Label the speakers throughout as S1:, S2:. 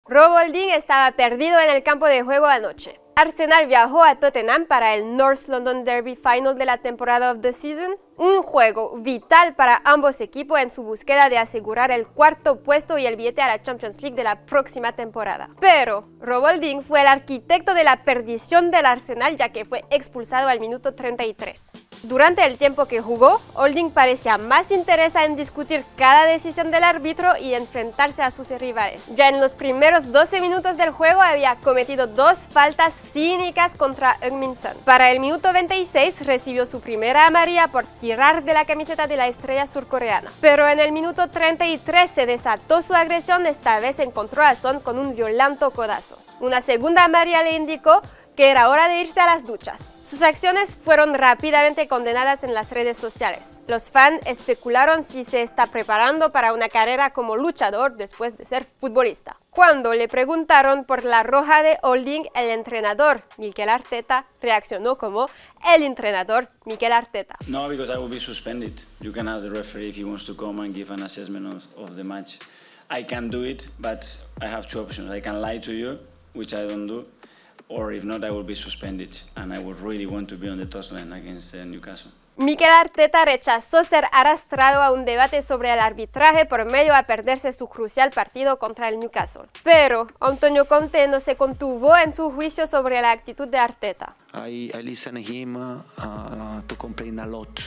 S1: Rob Holding estaba perdido en el campo de juego anoche. Arsenal viajó a Tottenham para el North London Derby Final de la temporada of the season, un juego vital para ambos equipos en su búsqueda de asegurar el cuarto puesto y el billete a la Champions League de la próxima temporada. Pero Rob Holding fue el arquitecto de la perdición del Arsenal, ya que fue expulsado al minuto 33. Durante el tiempo que jugó, Holding parecía más interesado en discutir cada decisión del árbitro y enfrentarse a sus rivales. Ya en los primeros 12 minutos del juego había cometido 2 faltas cínicas contra Heung-min Son. Para el minuto 26 recibió su primera amarilla por tirar de la camiseta de la estrella surcoreana. Pero en el minuto 33 se desató su agresión, esta vez encontró a Son con un violento codazo. Una segunda amarilla le indicó que era hora de irse a las duchas. Sus acciones fueron rápidamente condenadas en las redes sociales. Los fans especularon si se está preparando para una carrera como luchador después de ser futbolista. Cuando le preguntaron por la roja de Holding, el entrenador Mikel Arteta reaccionó como el entrenador Mikel Arteta.
S2: No, because I will be suspended. You can ask the referee if he wants to come and give an assessment of the match. I can do it, but I have 2 options. I can lie to you, which I don't do. Or if not, I will be suspended, and I would really want to be on the touchline against Newcastle.
S1: Mikel Arteta rechazó ser arrastrado a un debate sobre el arbitraje por medio a perderse su crucial partido contra el Newcastle. Pero Antonio Conte no se contuvo en su juicio sobre la actitud de Arteta.
S3: I listen to him to complain a lot.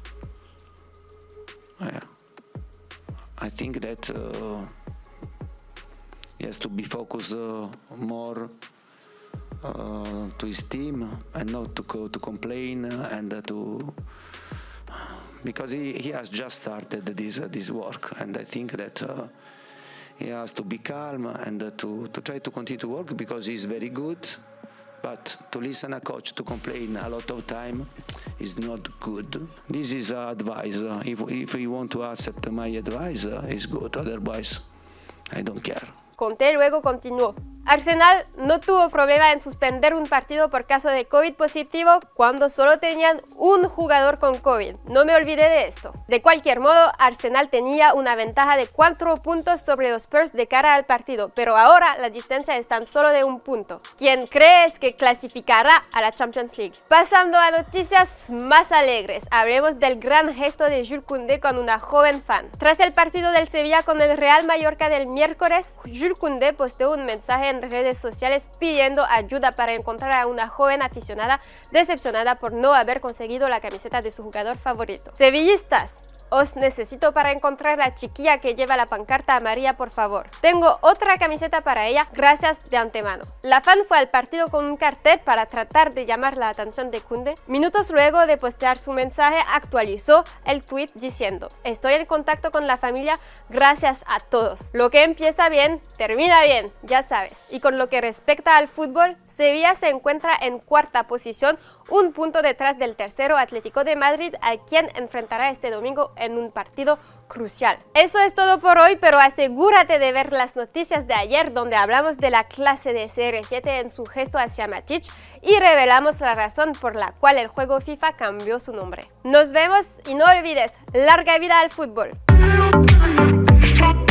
S3: I think that he has to be focused more to his team and not to complain and because he has just started this work, and I think that he has to be calm and to try to continue to work because he's very good, but to listen a coach to complain a lot of time is not good. This is advice. If you want to accept my advice, it's good, otherwise I don't care.
S1: Conte luego continuó. Arsenal no tuvo problema en suspender un partido por caso de COVID positivo cuando solo tenían un jugador con COVID. No me olvidé de esto. De cualquier modo, Arsenal tenía una ventaja de 4 puntos sobre los Spurs de cara al partido, pero ahora la distancia es tan solo de 1 punto. ¿Quién crees que clasificará a la Champions League? Pasando a noticias más alegres, hablemos del gran gesto de Jules Koundé con una joven fan. Tras el partido del Sevilla con el Real Mallorca del miércoles, Jules Koundé posteó un mensaje en redes sociales pidiendo ayuda para encontrar a una joven aficionada decepcionada por no haber conseguido la camiseta de su jugador favorito. Sevillistas, os necesito para encontrar la chiquilla que lleva la pancarta amarilla, por favor. Tengo otra camiseta para ella, gracias de antemano. La fan fue al partido con un cartel para tratar de llamar la atención de Koundé. Minutos luego de postear su mensaje, actualizó el tweet diciendo: estoy en contacto con la familia, gracias a todos. Lo que empieza bien, termina bien, ya sabes. Y con lo que respecta al fútbol, Sevilla se encuentra en 4ª posición, 1 punto detrás del tercero Atlético de Madrid, a quien enfrentará este domingo en un partido crucial. Eso es todo por hoy, pero asegúrate de ver las noticias de ayer donde hablamos de la clase de CR7 en su gesto hacia Matic y revelamos la razón por la cual el juego FIFA cambió su nombre. Nos vemos y no olvides, larga vida al fútbol.